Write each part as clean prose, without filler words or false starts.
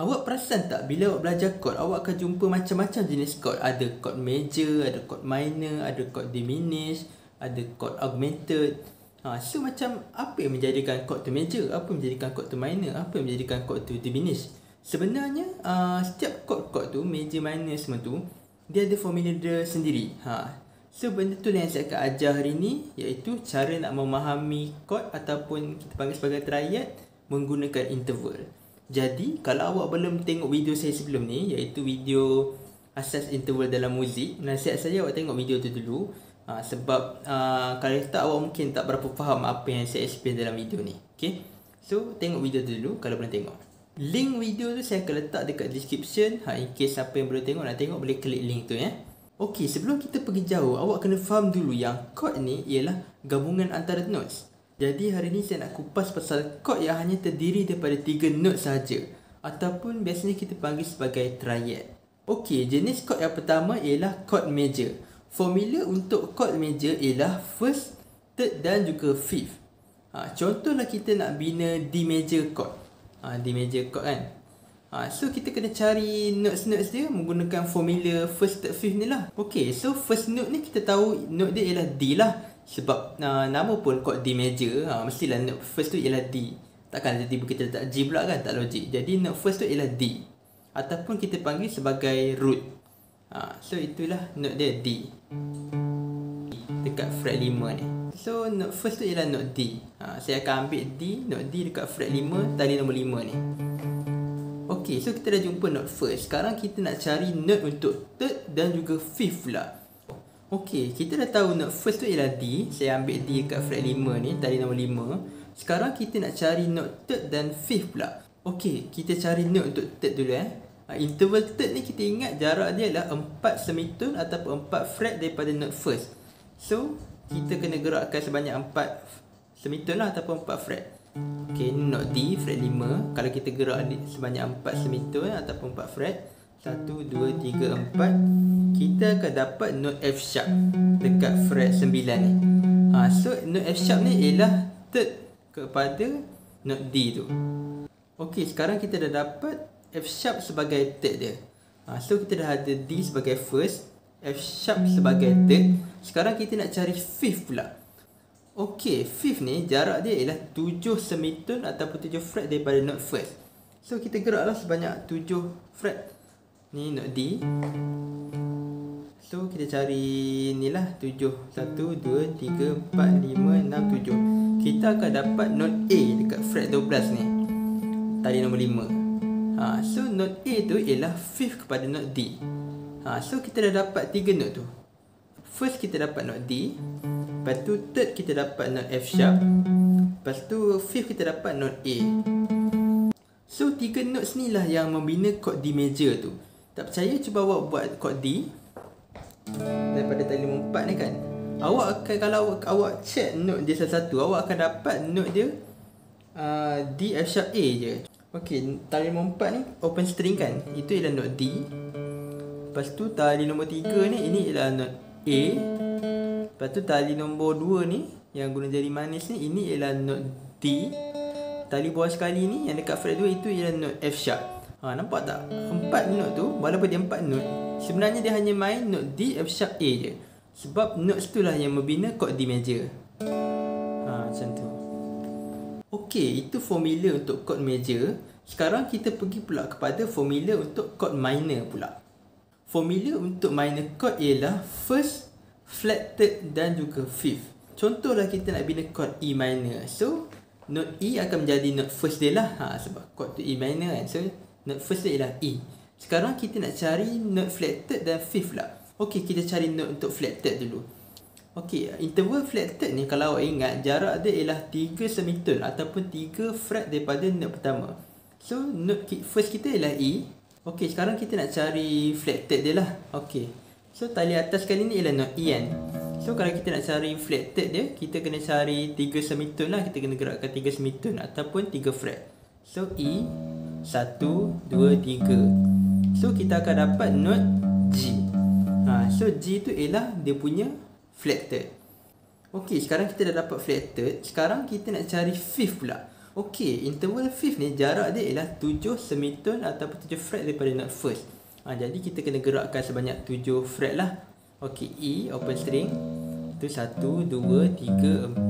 Awak perasan tak bila awak belajar chord, awak akan jumpa macam-macam jenis chord. Ada chord major, ada chord minor, ada chord diminished, ada chord augmented. So macam apa yang menjadikan chord tu major, apa yang menjadikan chord tu minor, apa yang menjadikan chord tu diminished. Sebenarnya setiap chord tu, major, minor semua tu, dia ada formula dia sendiri. So benda tu yang saya akan ajar hari ni, iaitu cara nak memahami chord ataupun kita panggil sebagai triad menggunakan interval. Jadi kalau awak belum tengok video saya sebelum ni, iaitu video asas interval dalam muzik, nasihat saya awak tengok video tu dulu. Sebab kalau tak, awak mungkin tak berapa faham apa yang saya explain dalam video ni. Okay? So tengok video tu dulu kalau belum tengok. Link video tu saya akan letak dekat description. In case siapa yang belum tengok nak tengok, boleh klik link tu ya. Okay, sebelum kita pergi jauh, awak kena faham dulu yang chord ni ialah gabungan antara notes. Jadi hari ni saya nak kupas pasal chord yang hanya terdiri daripada 3 note sahaja, ataupun biasanya kita panggil sebagai triad. Okey, jenis chord yang pertama ialah chord major. Formula untuk chord major ialah first, third dan juga fifth. Contohlah kita nak bina D major chord. D major chord kan. So kita kena cari notes-notes dia menggunakan formula first, third, fifth ni lah. Okey, so first note ni kita tahu note dia ialah D lah. Sebab nama pun chord D major, mestilah note first tu ialah D. Takkan tiba-tiba kita letak G pula kan, tak logik. Jadi note first tu ialah D, ataupun kita panggil sebagai root. So itulah note dia D dekat fret 5 ni. So note first tu ialah note D. Saya akan ambil D, note D dekat fret 5, tali nombor 5 ni. Okey, so kita dah jumpa note first. Sekarang kita nak cari note untuk third dan juga fifth pula. Okey, kita dah tahu note first tu ialah D. Saya ambil D dekat fret 5 ni, tali nombor 5. Sekarang kita nak cari note third dan fifth pula. Okey, kita cari note untuk third dulu Interval third ni kita ingat jarak dia adalah 4 semitun ataupun 4 fret daripada note first. So, kita kena gerakkan sebanyak 4 semitun lah ataupun 4 fret. Okey, ni note D, fret 5. Kalau kita gerak sebanyak 4 semitun ataupun 4 fret, 1, 2, 3, 4, kita akan dapat note F sharp dekat fret 9 ni. So note F sharp ni ialah third kepada note D tu. Okey, sekarang kita dah dapat F sharp sebagai third dia. So kita dah ada D sebagai first, F sharp sebagai third. Sekarang kita nak cari fifth pula. Okey, fifth ni jarak dia ialah 7 semitun ataupun 7 fret daripada note first. So kita geraklah sebanyak 7 fret. Ni note D. So kita cari ni lah 7. 1, 2, 3, 4, 5, 6, 7. Kita akan dapat note A dekat fret 12 ni, tali nombor 5. So note A tu ialah fifth kepada note D. So kita dah dapat 3 note tu. First kita dapat note D, lepas tu third kita dapat note F sharp, lepas tu fifth kita dapat note A. So 3 notes ni lah yang membina chord D major tu. Tak percaya, cuba awak buat chord D daripada tali nombor 4 ni kan. Awak akan, kalau awak check note dia satu-satu, awak akan dapat note dia D, F sharp, A je. Okey, tali nombor 4 ni open string kan, itu ialah note D. Lepas tu tali nombor 3 ni, ini ialah note A. Lepas tu tali nombor 2 ni yang guna jari manis ni, ini ialah note D. Tali bawah sekali ni yang dekat fret 2, itu ialah note F sharp. Nampak tak? 4 note tu, walaupun dia 4 note, sebenarnya dia hanya main note D, F sharp, A je. Sebab notes tu lah yang membina chord D major. Macam tu. Okey, itu formula untuk chord major. Sekarang kita pergi pula kepada formula untuk chord minor pula. Formula untuk minor chord ialah first, flat, third dan juga fifth. Contohlah kita nak bina chord E minor. So, note E akan menjadi note first dia lah. Sebab chord tu E minor kan. So, note first dia ialah E. Sekarang kita nak cari note flat third dan fifth lah. Okey, kita cari note untuk flat third dulu. Okey, interval flat third ni kalau awak ingat, jarak dia ialah 3 semitun ataupun 3 fret daripada note pertama. So, note first kita ialah E. Okey, sekarang kita nak cari flat third dia lah. Okey, so tali atas kali ni ialah note E kan. So, kalau kita nak cari flat third dia, kita kena cari 3 semitun lah. Kita kena gerakkan 3 semitun ataupun 3 fret. So, E, 1, 2, 3. So, kita akan dapat note G. So, G tu ialah dia punya flat third. Okey, sekarang kita dah dapat flat third. Sekarang kita nak cari fifth pula. Okey, interval fifth ni jarak dia ialah 7 semitun ataupun 7 fret daripada note first. Jadi kita kena gerakkan sebanyak 7 fret lah. Okey, E open string. Tu 1, 2, 3, 4, 5, 6,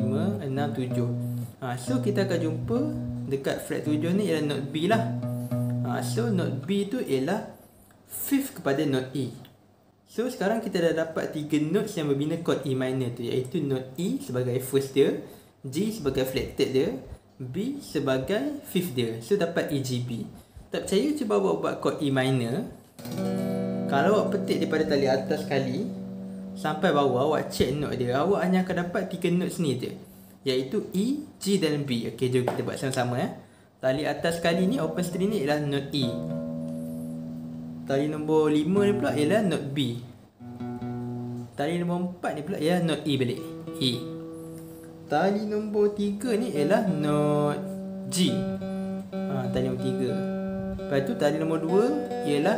7. So kita akan jumpa dekat fret 7 ni ialah note B lah. So note B tu ialah fifth kepada note E. So sekarang kita dah dapat 3 notes yang berbina chord E minor tu, iaitu note E sebagai first dia, G sebagai flat third dia, B sebagai fifth dia. So dapat E, G, B. Tak percaya, cuba awak buat chord E minor. Kalau awak petik daripada tali atas sekali sampai bawah, awak check note dia, awak hanya akan dapat 3 notes ni je, iaitu E, G dan B. Okey, jom kita buat sama-sama Tali atas sekali ni open string ni ialah note E. Tali nombor 5 ni pula ialah note B. Tali nombor 4 ni pula ialah note E balik, E. Tali nombor 3 ni ialah note G. Tali nombor 3. Lepas tu tali nombor 2 ialah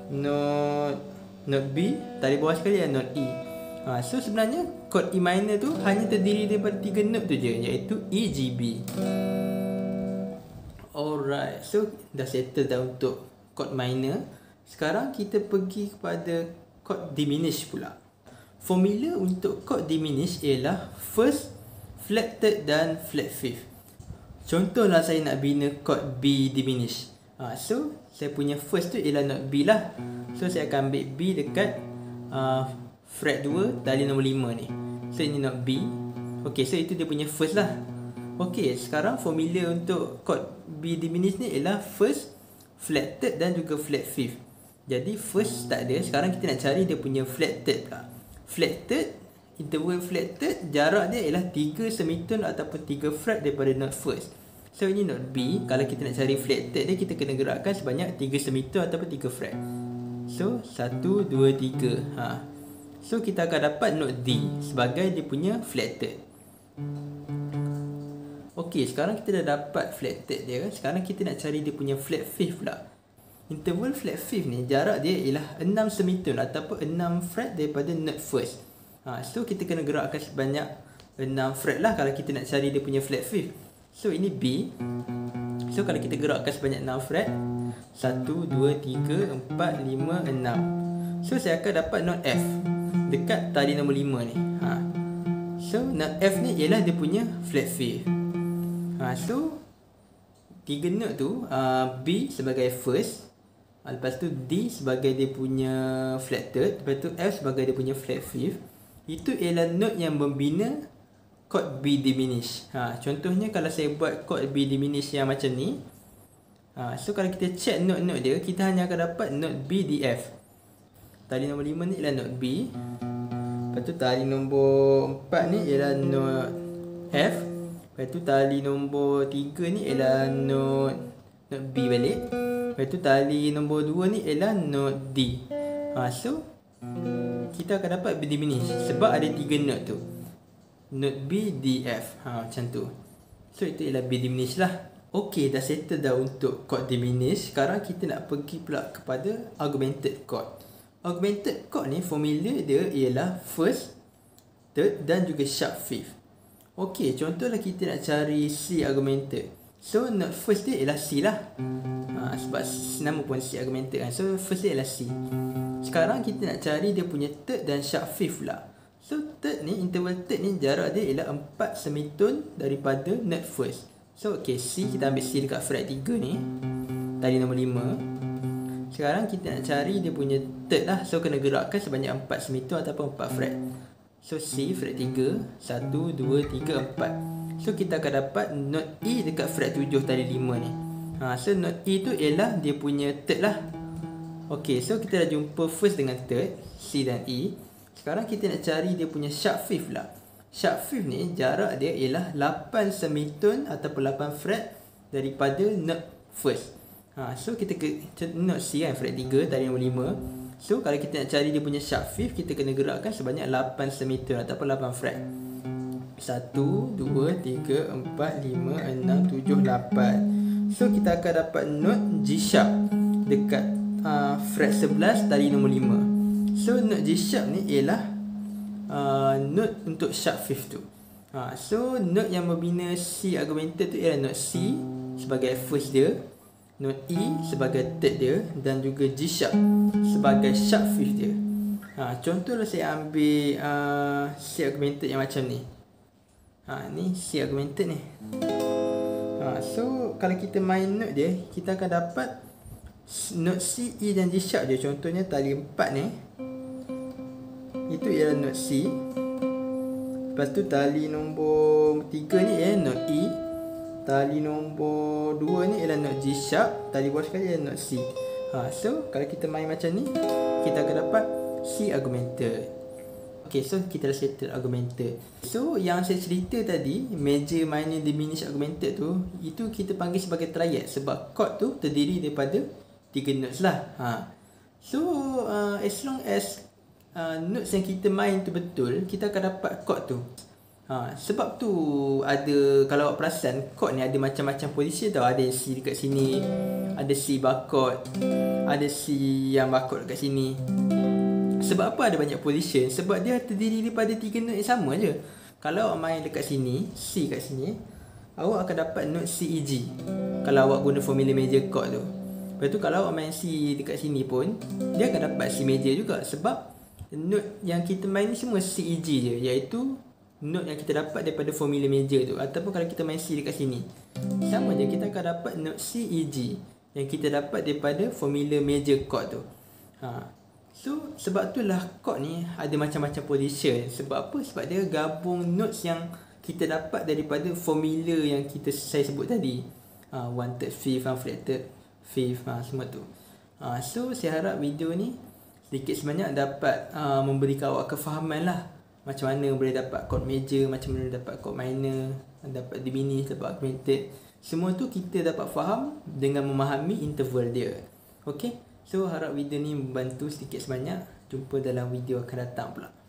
note B. Tali bawah sekali ialah note E. So sebenarnya chord E minor tu hanya terdiri daripada 3 note tu je, iaitu E, G, B. Alright, so dah settle dah untuk chord minor. Sekarang kita pergi kepada chord diminish pula. Formula untuk chord diminish ialah first, flat third dan flat fifth. Contohlah saya nak bina chord B diminish. So saya punya first tu ialah note B lah. So saya akan ambil B dekat fret 2 tali nombor 5 ni. So ini note B. Okay, so itu dia punya first lah. Okay, sekarang formula untuk chord B diminish ni ialah first, flat third dan juga flat fifth. Jadi first tak ada. Sekarang kita nak cari dia punya flat third pula. Flat third, interval flat third, jarak dia ialah 3 semitun ataupun 3 fret daripada note first. So ini note B. Kalau kita nak cari flat third dia, kita kena gerakkan sebanyak 3 semitun ataupun 3 fret. So 1, 2, 3. So kita akan dapat note D sebagai dia punya flat third. Okey, sekarang kita dah dapat flat third dia. Sekarang kita nak cari dia punya flat fifth pula. Interval flat fifth ni jarak dia ialah 6 semitun ataupun 6 fret daripada note first. So kita kena gerakkan sebanyak 6 fret lah kalau kita nak cari dia punya flat fifth. So ini B. So kalau kita gerakkan sebanyak 6 fret, 1, 2, 3, 4, 5, 6. So saya akan dapat note F dekat tali nombor 5 ni. So note F ni ialah dia punya flat fifth. So 3 note tu, B sebagai first, lepas tu D sebagai dia punya flat third, lepas tu F sebagai dia punya flat fifth. Itu ialah note yang membina chord B diminish. Contohnya kalau saya buat chord B diminish yang macam ni, so kalau kita check note-note dia, kita hanya akan dapat note B, D, F. Tali nombor 5 ni ialah note B. Lepas tu tali nombor 4 ni ialah note F. Lepas tu tali nombor 3 ni ialah note B balik. Lepas tu tali nombor 2 ni ialah note D. So kita akan dapat B diminish sebab ada 3 note tu. Note B, D, F. Macam tu. So itu ialah B diminish lah. Okey, dah settle dah untuk chord diminish. Sekarang kita nak pergi pula kepada augmented chord. Augmented chord ni formula dia ialah first, third dan juga sharp fifth. Okey, contohlah kita nak cari C augmented. So note first dia ialah C lah. Sebab nama pun C augmented kan. So first dia ialah C. Sekarang kita nak cari dia punya third dan sharp fifth pula. So third ni, interval third ni jarak dia ialah 4 semitun daripada note first. So okay, C, kita ambil C dekat fret 3 ni, tali nombor 5. Sekarang kita nak cari dia punya third lah. So kena gerakkan sebanyak 4 semitun ataupun 4 fret. So C fret 3, 1, 2, 3, 4. So kita akan dapat note E dekat fret 7 tali 5 ni. So note E tu ialah dia punya third lah. Okay, so kita dah jumpa first dengan third, C dan E. Sekarang kita nak cari dia punya sharp fifth lah. Sharp fifth ni jarak dia ialah 8 semitun ataupun 8 fret daripada note first. So kita ke note C kan, fret 3 tali nombor 5. So kalau kita nak cari dia punya sharp fifth, kita kena gerakkan sebanyak 8 semitun ataupun 8 fret. 1, 2, 3, 4, 5, 6, 7, 8. So kita akan dapat note G sharp dekat fret 11 tali nombor 5. So note G sharp ni ialah note untuk sharp fifth tu. So note yang membina C augmented tu ialah note C sebagai first dia, note E sebagai third dia, dan juga G sharp sebagai sharp fifth dia. Contohlah saya ambil C augmented yang macam ni. Ni C augmented ni. So kalau kita main note dia, kita akan dapat note C, E dan G sharp je. Contohnya tali 4 ni, itu ialah note C. Lepas tu tali nombor 3 ni ialah note E. Tali nombor 2 ni ialah note G sharp. Tali bawah sekali ialah note C. So kalau kita main macam ni, kita akan dapat C augmented. Okay, so kita dah settle augmented. So yang saya cerita tadi, major, minor, diminished, augmented tu, itu kita panggil sebagai triad sebab chord tu terdiri daripada 3 notes lah. So as long as notes yang kita main tu betul, kita akan dapat chord tu. Sebab tu ada, kalau awak perasan, chord ni ada macam-macam posisi tau. Ada C dekat sini, ada C bar chord, ada C yang bar chord dekat sini. Sebab apa ada banyak position? Sebab dia terdiri daripada 3 note yang sama je. Kalau awak main dekat sini, C kat sini, awak akan dapat note C, E, G kalau awak guna formula major chord tu. Lepas tu kalau awak main C dekat sini pun, dia akan dapat C major juga. Sebab note yang kita main ni semua C, E, G je, iaitu note yang kita dapat daripada formula major tu. Ataupun kalau kita main C dekat sini, sama je, kita akan dapat note C, E, G yang kita dapat daripada formula major chord tu. So sebab itulah chord ni ada macam-macam position. Sebab apa? Sebab dia gabung notes yang kita dapat daripada formula yang saya sebut tadi. 1/3 fifth, flatted fifth, semua tu. So saya harap video ni sedikit sebanyak dapat memberikan awak kefahaman lah, macam mana boleh dapat chord major, macam mana dapat chord minor, dapat diminished, dapat augmented. Semua tu kita dapat faham dengan memahami interval dia. Okay, so harap video ni membantu sedikit sebanyak. Jumpa dalam video akan datang pula.